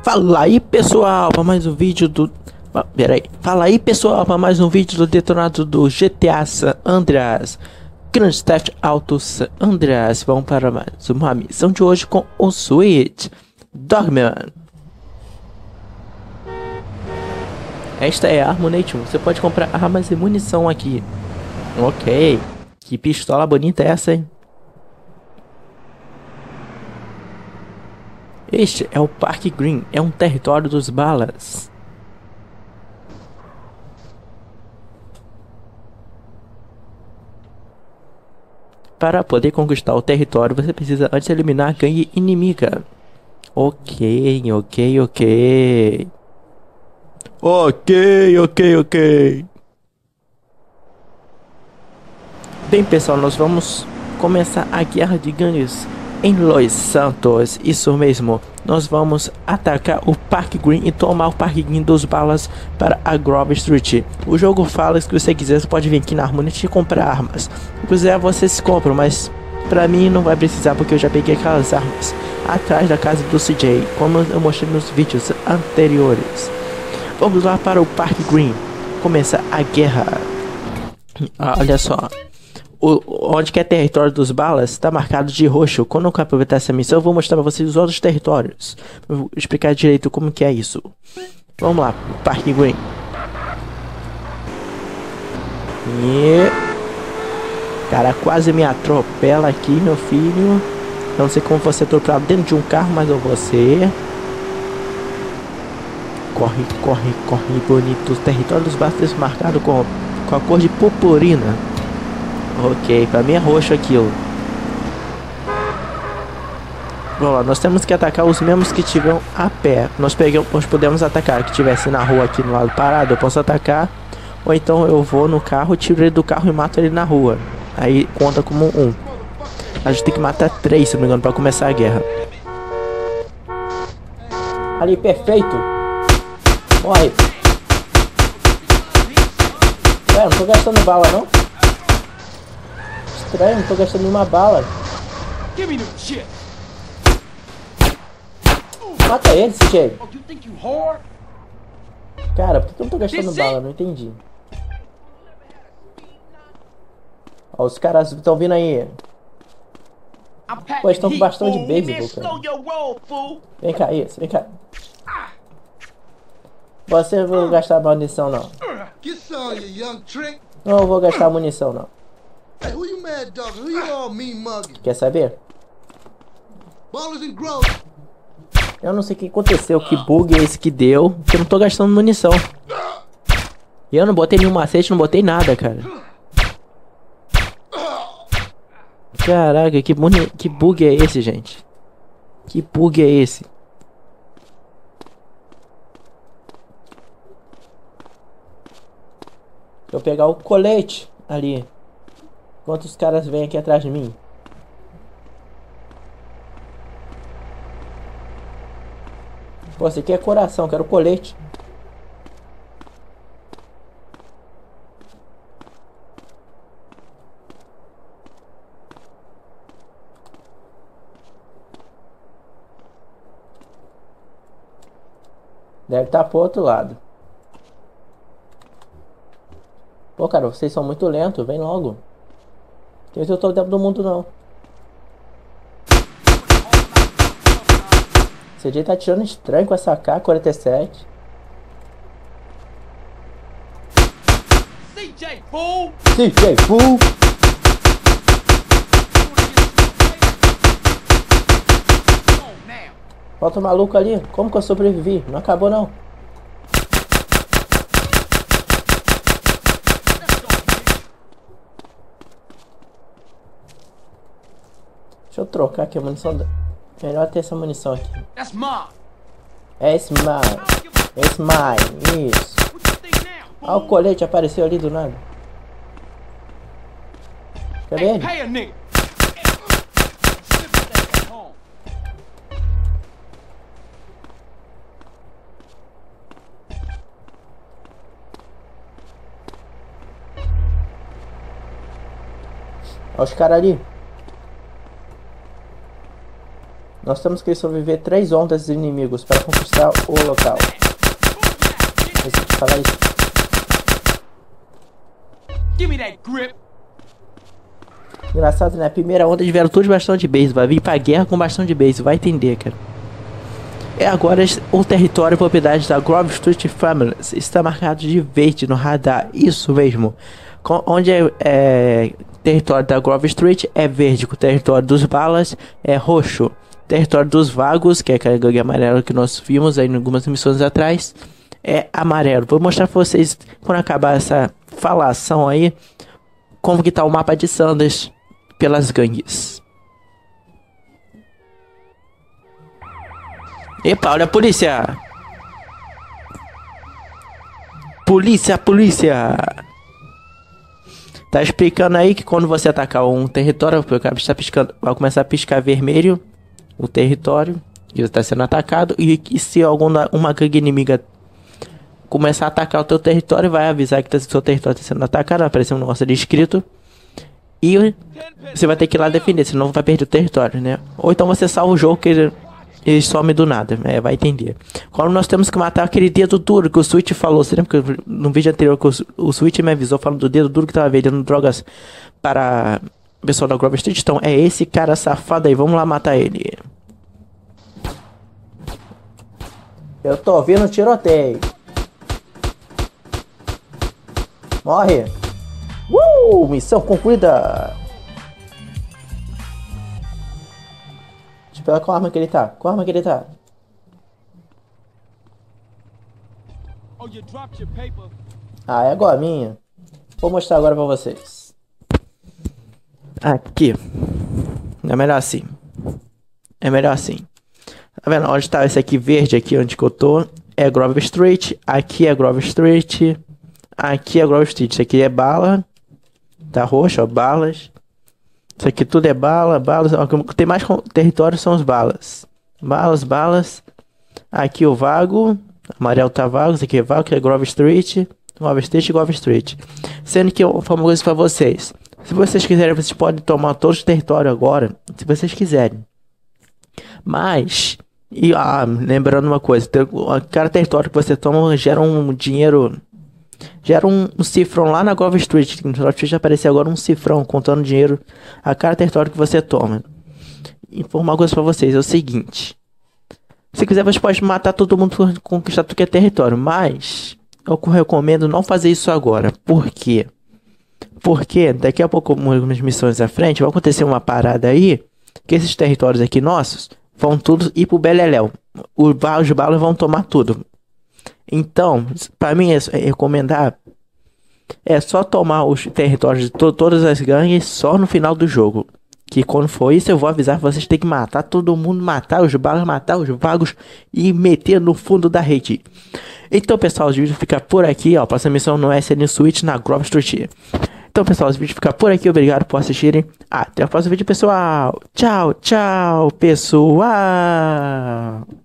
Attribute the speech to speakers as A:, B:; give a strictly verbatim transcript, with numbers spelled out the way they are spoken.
A: Fala aí pessoal, para mais um vídeo do... Ah, pera aí. Fala aí pessoal, para mais um vídeo do detonado do G T A San Andreas, Grand Theft Auto San Andreas. Vamos para mais uma missão de hoje com o Sweet Dogman. Esta é a Ammunition, você pode comprar armas e munição aqui. Ok, que pistola bonita é essa, hein? Este é o Park Green, é um território dos balas. Para poder conquistar o território, você precisa antes eliminar a gangue inimiga. Ok, ok, ok. Ok, ok, ok. Bem pessoal, nós vamos começar a guerra de gangues em Los Santos. Isso mesmo, nós vamos atacar o Park Green e tomar o Park Green dos balas para a Grove Street. O jogo fala que se você quiser, você pode vir aqui na Harmonite e comprar armas. Se quiser, vocês compram, mas pra mim não vai precisar, porque eu já peguei aquelas armas atrás da casa do C J, como eu mostrei nos vídeos anteriores. Vamos lá para o Park Green, começa a guerra. Ah, olha só, o, onde que é território dos balas está marcado de roxo. Quando eu aproveitar essa missão, eu vou mostrar para vocês os outros territórios. Eu vou explicar direito como que é isso. Vamos lá, Park Green. E... cara, quase me atropela aqui, meu filho. Eu não sei como você atropelado dentro de um carro, mas eu vou ser. Corre, corre, corre, bonito. O território dos balas está marcado com, com a cor de purpurina. Ok, pra mim é roxo aquilo. Vamos lá, nós temos que atacar os mesmos que tiveram a pé. Nós, pegamos, nós podemos atacar que tivesse na rua aqui no lado parado, eu posso atacar. Ou então eu vou no carro, tiro ele do carro e mato ele na rua. Aí conta como um. A gente tem que matar três, se não me engano, pra começar a guerra. Ali, perfeito. Morre. Ué, não tô gastando bala não? Estranho, não tô gastando nenhuma bala. Mata ele, C J. Cara, por que eu não tô gastando bala? Não entendi. Ó, os caras estão vindo aí. Pô, estão com bastão de beisebol, cara. Vem cá, isso, vem cá. Você não vai gastar munição, não. Não vou gastar munição, não. Quer saber? Eu não sei o que aconteceu, que bug é esse que deu, que eu não tô gastando munição. E eu não botei nenhum macete, não botei nada, cara. Caraca, que, buni... que bug é esse, gente? Que bug é esse? Deixa eu pegar o colete ali. Enquanto os caras vêm aqui atrás de mim. Pô, esse aqui é coração, quero colete. Deve estar pro outro lado. Pô, cara, vocês são muito lentos, vem logo. Tem esse todo tempo do mundo não. C J tá atirando estranho com essa K quarenta e sete. C J Fool! C J Fool! Falta o maluco ali. Como que eu sobrevivi? Não acabou não. Deixa eu trocar aqui a munição. Melhor ter essa munição aqui. É esse mine. Esse mine. Isso. Ah, o colete apareceu ali do nada. Cadê ele? Olha os caras ali. Nós temos que sobreviver três ondas de inimigos para conquistar o local. Deixa eu te falar isso.
B: Give me that grip.
A: Engraçado, né? A primeira onda tiveram todos bastão de base. Vai vir pra guerra com bastão de base. Vai entender, cara. É agora o território e propriedade da Grove Street Families está marcado de verde no radar. Isso mesmo. Com, onde é, é território da Grove Street é verde. O território dos balas é roxo. Território dos vagos, que é aquela gangue amarela que nós vimos aí em algumas missões atrás, é amarelo. Vou mostrar pra vocês, quando acabar essa falação aí, como que tá o mapa de Sanders pelas gangues. Epa, olha a polícia! Polícia, polícia! Tá explicando aí que quando você atacar um território, o cara está piscando, vai começar a piscar vermelho o território que está sendo atacado, e que se alguma uma gangue inimiga começar a atacar o teu território, vai avisar que o seu território está sendo atacado, vai aparecer um negócio ali escrito, e você vai ter que ir lá defender, senão vai perder o território, né? Ou então você salva o jogo que ele, ele some do nada, é, vai entender. Quando nós temos que matar aquele dedo duro que o Switch falou, você lembra que no vídeo anterior que o, o Switch me avisou falando do dedo duro que tava vendendo drogas para o pessoal da Grove Street? Então é esse cara safado aí, vamos lá matar ele. Eu tô ouvindo tiroteio. Morre. Uh, missão concluída. Deixa eu pegar qual arma que ele tá. Qual arma que ele tá?
B: Oh, you dropped your paper.
A: Ah, é agora minha. Vou mostrar agora pra vocês. Aqui. É melhor assim. É melhor assim. Tá vendo? Onde tá esse aqui verde aqui onde que eu tô? É Grove Street. Aqui é Grove Street. Aqui é Grove Street. Isso aqui é bala. Tá roxo, ó. Balas. Isso aqui tudo é bala. Balas. O que tem mais território são os balas. Balas, balas. Aqui o vago. Amarelo tá vago. Isso aqui é vago. Que é Grove Street. Grove Street e Grove Street. Sendo que eu vou falar uma coisa pra vocês. Se vocês quiserem, vocês podem tomar todos os territórios agora. Se vocês quiserem. Mas... E, ah, lembrando uma coisa, cada território que você toma gera um dinheiro, gera um, um cifrão lá na Grove Street. No Grove Street aparecer agora um cifrão contando dinheiro a cada território que você toma. Informar uma coisa pra vocês, é o seguinte: se quiser você pode matar todo mundo por conquistar tudo que é território, mas eu recomendo não fazer isso agora. Por quê? Porque daqui a pouco, algumas missões à frente, vai acontecer uma parada aí, que esses territórios aqui nossos vão todos ir pro Beleléu. Os balas vão tomar tudo. Então, pra mim, é, é recomendar é só tomar os territórios de to todas as gangues só no final do jogo. Que quando for isso, eu vou avisar que vocês têm que matar todo mundo, matar os balas, matar os vagos e meter no fundo da rede. Então, pessoal, o vídeo fica por aqui, ó. Próxima missão no S N Switch na Grove Street. Então, pessoal, esse vídeo fica por aqui. Obrigado por assistirem. Até o próximo vídeo, pessoal. Tchau, tchau, pessoal.